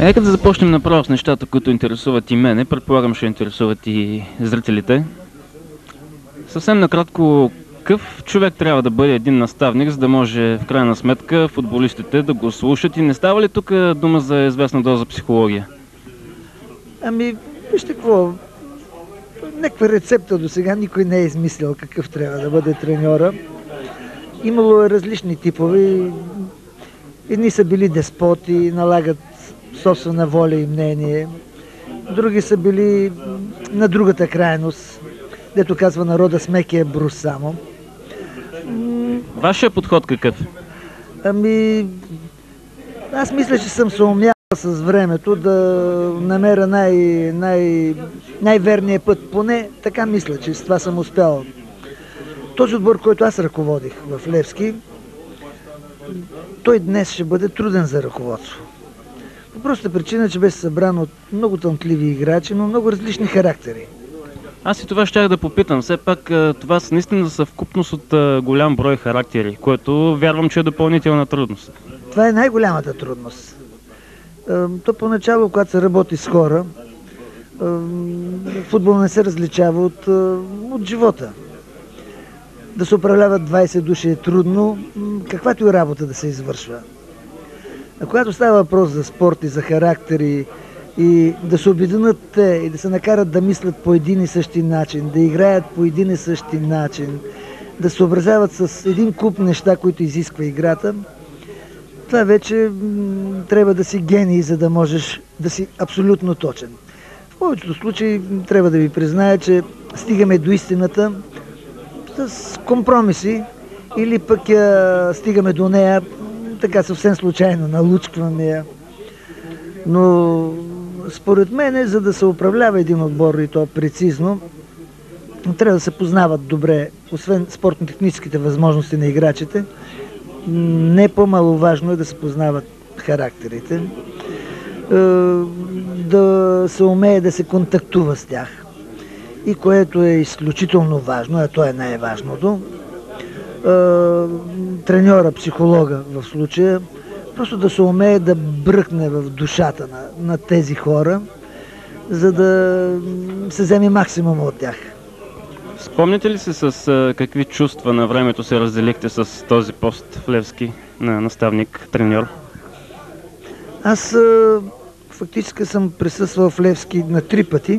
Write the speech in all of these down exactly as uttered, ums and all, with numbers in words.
Нека да започнем направо с нещата, които интересуват и мене. Предполагам, ще интересуват и зрителите. Съвсем накратко, какъв човек трябва да бъде един наставник, за да може в крайна сметка футболистите да го слушат? И не става ли тук дума за известна доза психология? Ами, вижте какво, някаква рецепта до сега никой не е измислил какъв трябва да бъде треньора. Имало е различни типове. Едни са били деспоти, налагат собствена воля и мнение. Други са били на другата крайност, дето казва народа с мекия брус само. Вашия подход какъв? Ами, аз мисля, че съм се умял с времето да намеря най, най, най-верния път. Поне така мисля, че с това съм успял. Този отбор, който аз ръководих в Левски, той днес ще бъде труден за ръководство. По простата причина, че беше събран от много талантливи играчи, но много различни характери. Аз и това щях да попитам. Все пак това са наистина съвкупност от голям брой характери, което вярвам, че е допълнителна трудност. Това е най-голямата трудност. То поначало, когато се работи с хора, футбол не се различава от, от живота. Да се управляват двайсет души е трудно, каквато и работа да се извършва. А когато става въпрос за спорт и за характери, и да се обединят те, и да се накарат да мислят по един и същи начин, да играят по един и същи начин, да се съобразяват с един куп неща, които изисква играта, това вече трябва да си гений, за да можеш да си абсолютно точен. В повечето случаи трябва да ви призная, че стигаме до истината с компромиси или пък я стигаме до нея така съвсем случайно, налучкваме я. Но според мен, за да се управлява един отбор и то прецизно, трябва да се познават добре, освен спортно-техническите възможности на играчите, не по-маловажно е да се познават характерите, да се умее да се контактува с тях. И което е изключително важно, а то е най-важното, треньора, психолога в случая, просто да се умее да бръкне в душата на, на тези хора, за да се вземе максимум от тях. Спомняте ли се с а, какви чувства на времето се разделихте с този пост в Левски на наставник, треньор? Аз а, фактически съм присъствал в Левски на три пъти.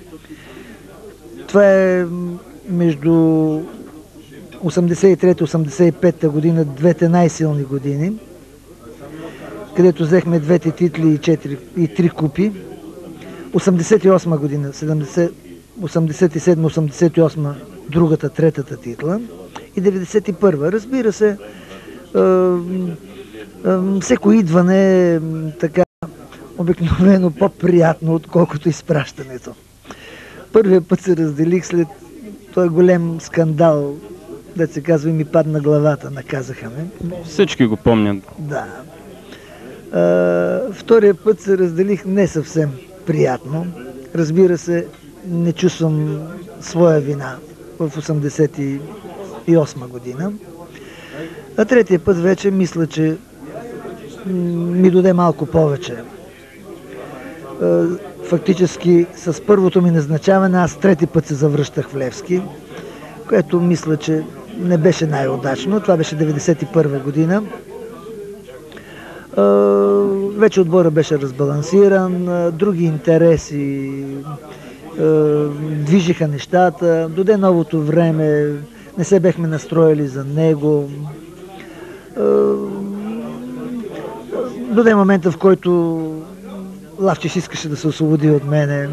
Това е между осемдесет и трета - осемдесет и пета година, двете най-силни години, където взехме двете титли и, четири, и три купи. осемдесет и осма година, осемдесет и седма - осемдесет и осма другата, третата титла и деветдесет и първа. Разбира се, е, е, всеко идване е така обикновено по-приятно, отколкото изпращането. Първият път се разделих след този голем скандал, да се казва, и ми падна главата, наказаха ме. Всички го помнят. Да. А, втория път се разделих не съвсем приятно. Разбира се, не чувствам своя вина в осемдесет и осма година. А третия път вече мисля, че ми даде малко повече. А, фактически с първото ми назначаване аз трети път се завръщах в Левски, което мисля, че не беше най-удачно. Това беше деветдесет и първа година. Вече отбора беше разбалансиран, други интереси движиха нещата. Доде новото време, не се бехме настроили за него. Доде момента, в който Лавчев искаше да се освободи от мене.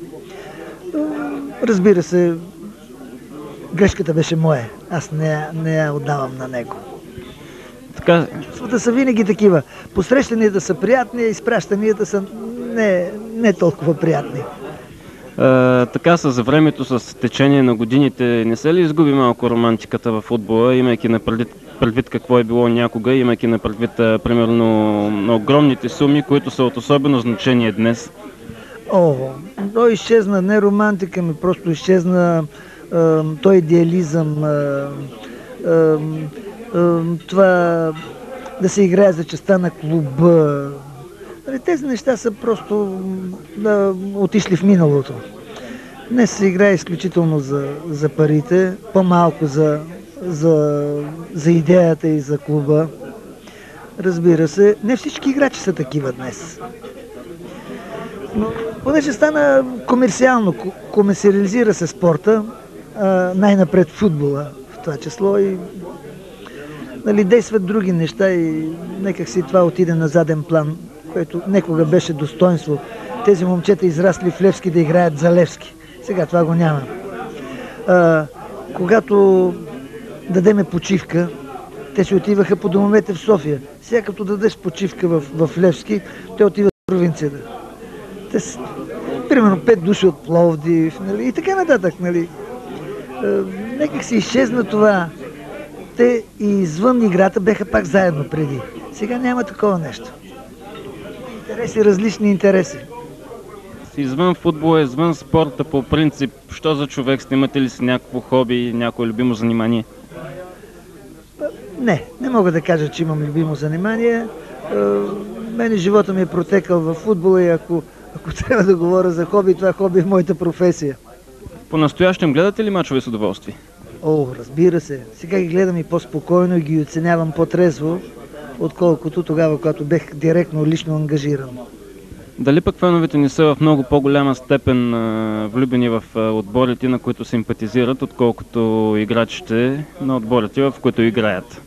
Разбира се, грешката беше моя. Аз не, не я отдавам на него. Така... Чувствата са винаги такива. Посрещанията са приятни, изпращанията са не, не толкова приятни. А, така с времето, с течение на годините, не се ли изгуби малко романтиката в футбола, имайки на предвид, предвид какво е било някога, имайки на предвид, а, примерно, на огромните суми, които са от особено значение днес? О, то изчезна не романтика ми, просто изчезна а, той идеализъм, а, а, а, това да се играе за честа на клуба. Тези неща са просто да, отишли в миналото. Днес се играе изключително за, за парите, по-малко за, за, за идеята и за клуба. Разбира се, не всички играчи са такива днес. Но понеже стана комерциално, комерциализира се спорта, най-напред футбола в това число и нали, действат други неща и некак си това отиде на заден план, което некога беше достоинство. Тези момчета израсли в Левски да играят за Левски. Сега това го няма. А, когато дадеме почивка, те си отиваха по домовете в София. Сега като дадеш почивка в, в Левски, те отиват в провинцията. Те са, примерно, пет души от Пловдив, нали, и така нататък. Нали. А, некак си изчезна това. Те и извън играта беха пак заедно преди. Сега няма такова нещо. Интереси, различни интереси. Извън футбола, извън спорта по принцип, що за човек сте? Имате ли си някакво хоби, някое любимо занимание? Не, не мога да кажа, че имам любимо занимание. Мене живота ми е протекал във футбола и ако, ако трябва да говоря за хоби, това хоби е моята професия. По-настоящем гледате ли мачове с удоволствие? О, разбира се. Сега ги гледам и по-спокойно и ги оценявам по-трезво, отколкото тогава, когато бех директно лично ангажиран. Дали пък феновете ни са в много по-голяма степен а, влюбени в а, отборите, на които симпатизират, отколкото играчите на отборите, в които играят?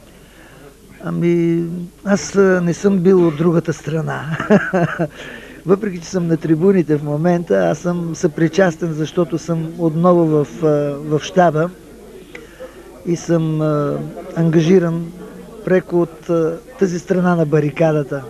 Ами, аз не съм бил от другата страна. Въпреки, че съм на трибуните в момента, аз съм съпричастен, защото съм отново в, в щаба и съм а, ангажиран преко от а, тази страна на барикадата.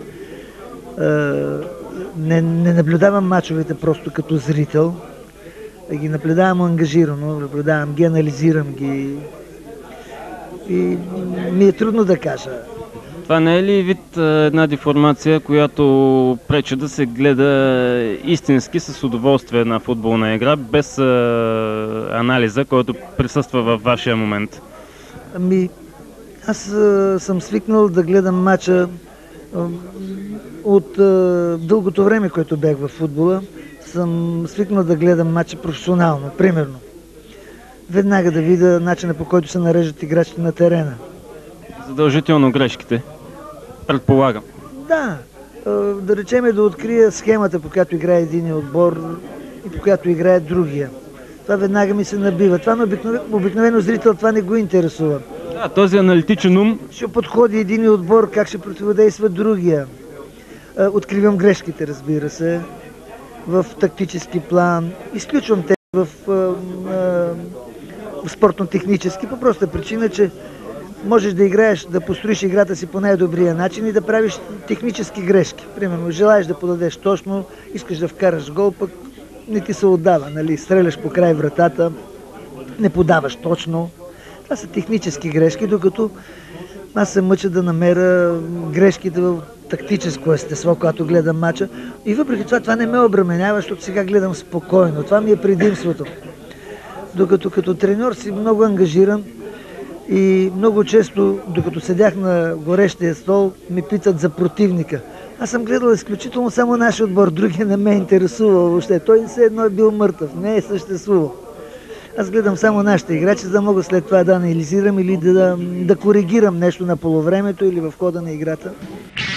Не, не наблюдавам мачовете просто като зрител, да ги наблюдавам ангажирано, наблюдавам ги, анализирам ги и ми е трудно да кажа. Това не е ли вид една деформация, която пречи да се гледа истински с удоволствие на футболна игра, без а, анализа, който присъства във вашия момент? Ами, аз а, съм свикнал да гледам мача а, от а, дългото време, което бях във футбола. Съм свикнал да гледам мача професионално, примерно. Веднага да видя начина, по който се нареждат играчите на терена. Задължително грешките, предполагам. Да, да речем да открия схемата, по която играе един отбор и по която играе другия. Това веднага ми се набива. Това на обикновено, обикновено зрител това не го интересува. Да, този аналитичен ум. Ще подходи един отбор, как ще противодейства другия. Откривам грешките, разбира се, в тактически план. Изключвам те в, в, в спортно-технически, по проста причина, че можеш да играеш, да построиш играта си по най-добрия начин и да правиш технически грешки. Примерно, желаеш да подадеш точно, искаш да вкараш гол, пък не ти се отдава, нали? Стреляш по край вратата, не подаваш точно. Това са технически грешки, докато аз се мъча да намеря грешките в тактическо естество, когато гледам мача. И въпреки това, това не ме обременява, защото сега гледам спокойно. Това ми е предимството. Докато като треньор си много ангажиран и много често, докато седях на горещия стол, ми питат за противника. Аз съм гледал изключително само нашия отбор, другия не ме е интересувал въобще. Той все едно е бил мъртъв, не е съществувал. Аз гледам само нашите играчи, за да мога след това да анализирам или да, да, да коригирам нещо на полувремето или в хода на играта.